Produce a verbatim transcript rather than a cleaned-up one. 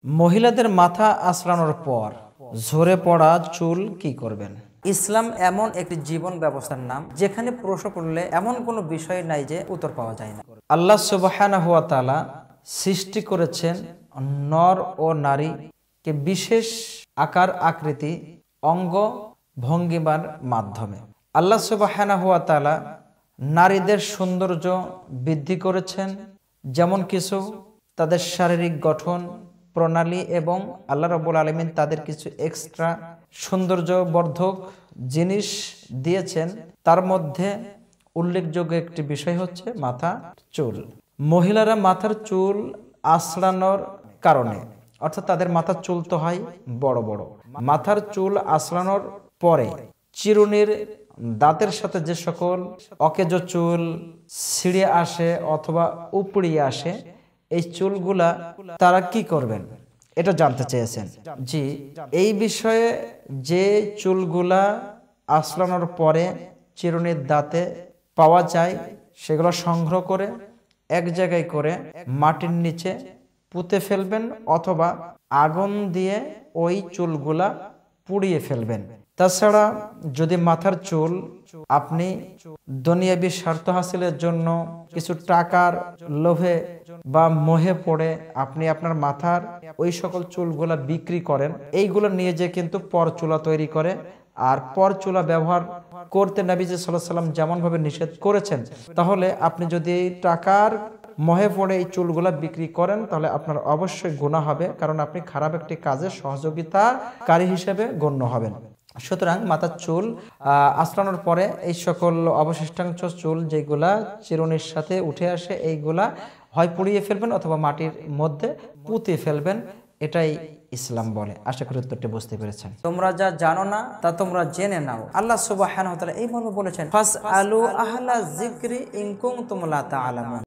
মহিলাদের মাথা আঁচড়ানোর পর ঝরে পড়া চুল কি করবেন? ইসলাম এমন একটি জীবন ব্যবস্থার নাম যেখানে প্রশ্ন করলে এমন কোনো বিষয় নাই যে উত্তর পাওয়া যায় না। আল্লাহ সুবহানাহু ওয়া তাআলা সৃষ্টি করেছেন নর ও নারীকে বিশেষ আকার আকৃতি অঙ্গ ভঙ্গিমার মাধ্যমে। আল্লাহ সুবহানাহু ওয়া তাআলা নারীদের সৌন্দর্য বৃদ্ধি করেছেন, যেমন কিছু তাদের শারীরিক গঠন প্রণালী এবং আল্লাহ রাব্বুল আলামিন তাদের কিছু এক্সট্রা সৌন্দর্যবর্ধক জিনিস দিয়েছেন। তার মধ্যে উল্লেখযোগ্য একটি বিষয় হচ্ছে মাথা চুল। মহিলারা মাথার চুল আঁচড়ানোর কারণে, অর্থাৎ তাদের মাথার চুল তো হয় বড় বড়, মাথার চুল আঁচড়ানোর পরে চিরুনির দাঁতের সাথে যে সকল অকেজো চুল ছিঁড়ে আসে অথবা উপড়িয়ে আসে, এই চুলগুলা তারা কি করবেন এটা জানতে চেয়েছেন। জি, এই বিষয়ে যে চুলগুলা আঁচড়ানোর পরে চিরুনির দাঁতে পাওয়া যায় সেগুলো সংগ্রহ করে এক জায়গায় করে মাটির নিচে পুঁতে ফেলবেন অথবা আগুন দিয়ে ওই চুলগুলা পুড়িয়ে ফেলবেন। তাছাড়া যদি মাথার চুল আপনি দুনিয়াবি স্বার্থ হাসিলের জন্য কিছু টাকার লোভে বা মোহে পড়ে আপনি আপনার মাথার ওই সকল চুলগুলা বিক্রি করেন, এইগুলো নিয়ে যে কিন্তু পরচুলা তৈরি করে, আর পরচুলা ব্যবহার করতে নবী সাল্লাল্লাহু আলাইহি ওয়াসাল্লাম যেমন ভাবে নিষেধ করেছেন, তাহলে আপনি যদি টাকার মোহে পড়ে এই চুলগুলা বিক্রি করেন তাহলে আপনার অবশ্যই গুনাহ হবে, কারণ আপনি খারাপ একটি কাজে সহযোগিতাকারী হিসেবে গণ্য হবেন। সুতরাং মাথার চুল আঁচড়ানোর পরে এই সকল অবশিষ্টাংশ চুল যেগুলা চিরুনির সাথে উঠে আসে, এইগুলা হয় পুড়িয়ে ফেলবেন অথবা মাটির মধ্যে পুঁতে ফেলবেন। এটাই ইসলাম বলে। আশা করি উত্তরটি বুঝতে পেরেছেন। তোমরা যা জানো না তা তোমরা জেনে নাও। আল্লাহ সুবহানাহু ওয়া তাআলা এই মর্মে বলেছেন, ফাসআলু আহলা যিকরি ইন কুনতুম লা তা'লামুন।